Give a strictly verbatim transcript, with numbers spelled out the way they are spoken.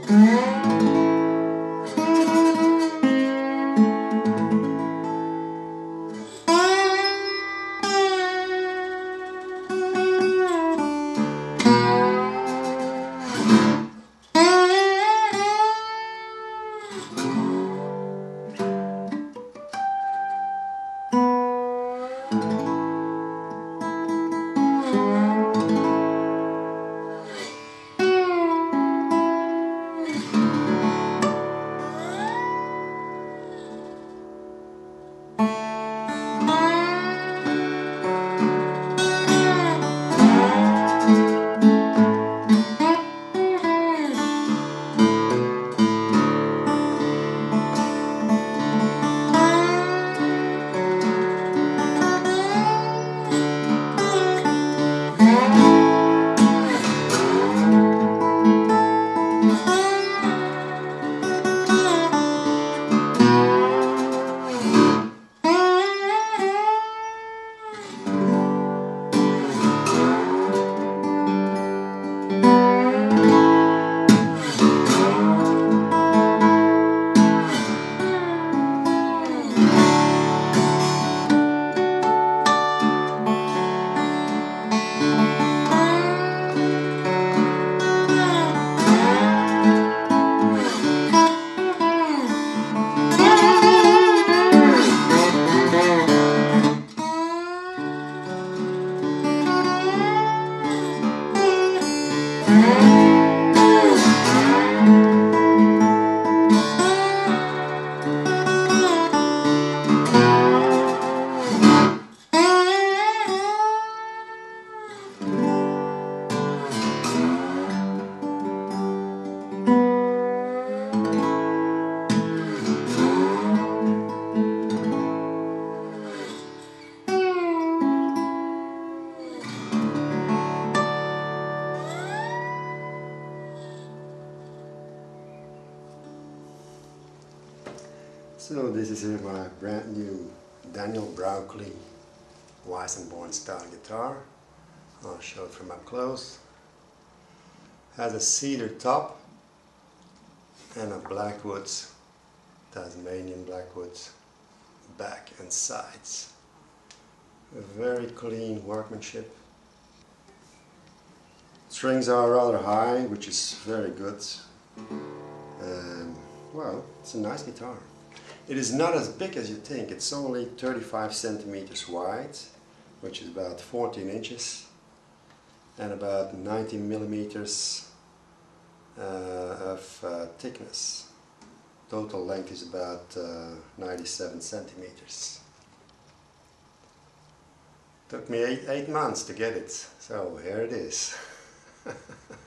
So this is my brand new Daniel Broccoli Weissenborn style guitar. I'll show it from up close. Has a cedar top and a Blackwoods, Tasmanian Blackwoods back and sides. A very clean workmanship. Strings are rather high, which is very good. Um, well, it's a nice guitar. It is not as big as you think. It's only thirty-five centimeters wide, which is about fourteen inches, and about ninety millimeters uh, of uh, thickness. Total length is about uh, ninety-seven centimeters. Took me eight, eight months to get it, so here it is.